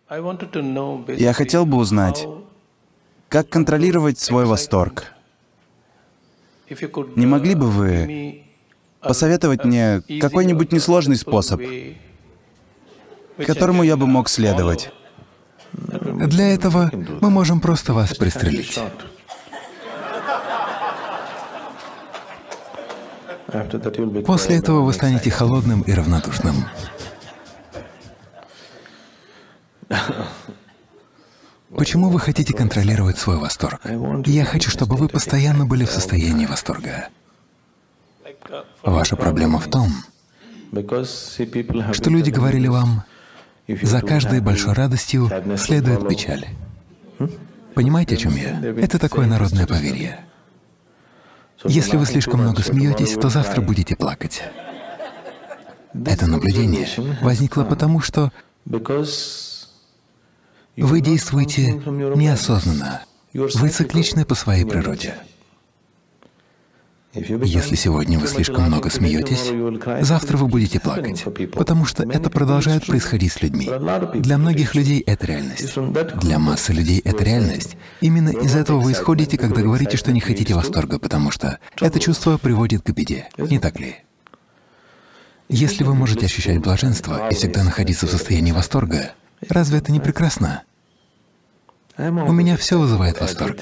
Я хотел бы узнать, как контролировать свой восторг. Не могли бы вы посоветовать мне какой-нибудь несложный способ, которому я бы мог следовать? Для этого мы можем просто вас пристрелить. После этого вы станете холодным и равнодушным. Почему вы хотите контролировать свой восторг? Я хочу, чтобы вы постоянно были в состоянии восторга. Ваша проблема в том, что люди говорили вам, за каждой большой радостью следует печаль. Понимаете, о чем я? Это такое народное поверье. Если вы слишком много смеетесь, то завтра будете плакать. Это наблюдение возникло потому, что вы действуете неосознанно. Вы цикличны по своей природе. Если сегодня вы слишком много смеетесь, завтра вы будете плакать, потому что это продолжает происходить с людьми. Для многих людей это реальность. Для массы людей это реальность. Именно из этого вы исходите, когда говорите, что не хотите восторга, потому что это чувство приводит к беде, не так ли? Если вы можете ощущать блаженство и всегда находиться в состоянии восторга, разве это не прекрасно? У меня все вызывает восторг.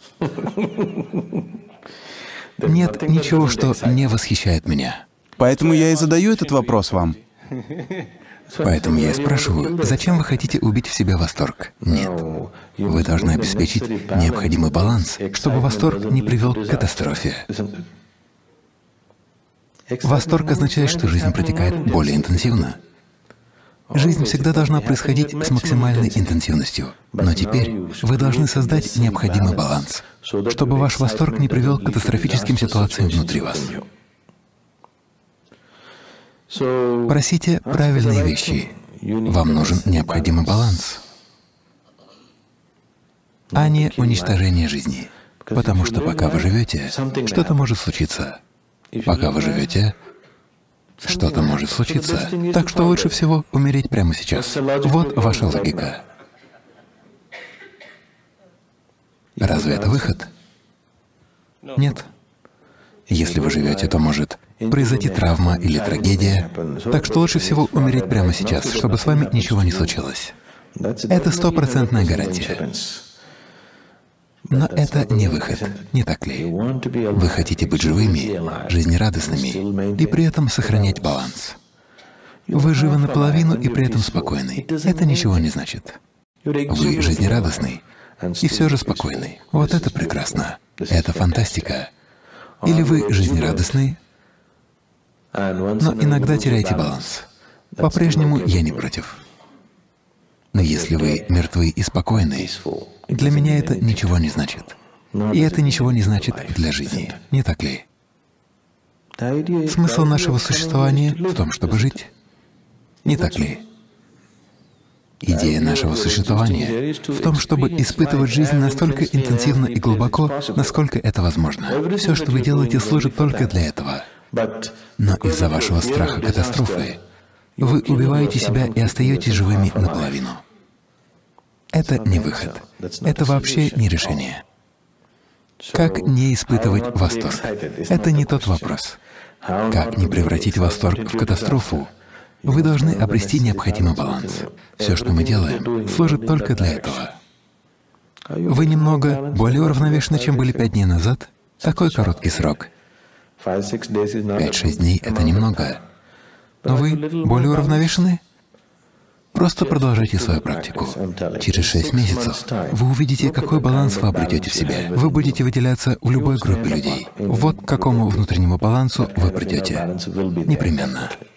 Нет ничего, что не восхищает меня. Поэтому я и задаю этот вопрос вам. Поэтому я и спрашиваю, зачем вы хотите убить в себе восторг? Нет. Вы должны обеспечить необходимый баланс, чтобы восторг не привел к катастрофе. Восторг означает, что жизнь протекает более интенсивно. Жизнь всегда должна происходить с максимальной интенсивностью. Но теперь вы должны создать необходимый баланс, чтобы ваш восторг не привел к катастрофическим ситуациям внутри вас. Просите правильные вещи. Вам нужен необходимый баланс, а не уничтожение жизни. Потому что пока вы живете, что-то может случиться. Пока вы живете, что-то может случиться. Так что лучше всего умереть прямо сейчас. Вот ваша логика. Разве это выход? Нет. Если вы живете, то может произойти травма или трагедия. Так что лучше всего умереть прямо сейчас, чтобы с вами ничего не случилось. Это 100% гарантия. Но это не выход, не так ли? Вы хотите быть живыми, жизнерадостными и при этом сохранять баланс. Вы живы наполовину и при этом спокойны. Это ничего не значит. Вы жизнерадостный и все же спокойный. Вот это прекрасно. Это фантастика. Или вы жизнерадостный, но иногда теряете баланс. По-прежнему я не против. Но если вы мертвы и спокойны, для меня это ничего не значит. И это ничего не значит для жизни, не так ли? Смысл нашего существования в том, чтобы жить, не так ли? Идея нашего существования в том, чтобы испытывать жизнь настолько интенсивно и глубоко, насколько это возможно. Все, что вы делаете, служит только для этого. Но из-за вашего страха катастрофы вы убиваете себя и остаетесь живыми наполовину. Это не выход. Это вообще не решение. Как не испытывать восторг? Это не тот вопрос. Как не превратить восторг в катастрофу? Вы должны обрести необходимый баланс. Все, что мы делаем, служит только для этого. Вы немного более уравновешены, чем были 5 дней назад. Такой короткий срок. 5-6 дней — это немного. Но вы более уравновешены? Просто продолжайте свою практику. Через 6 месяцев вы увидите, какой баланс вы обретете в себе. Вы будете выделяться в любой группе людей. Вот к какому внутреннему балансу вы придете. Непременно.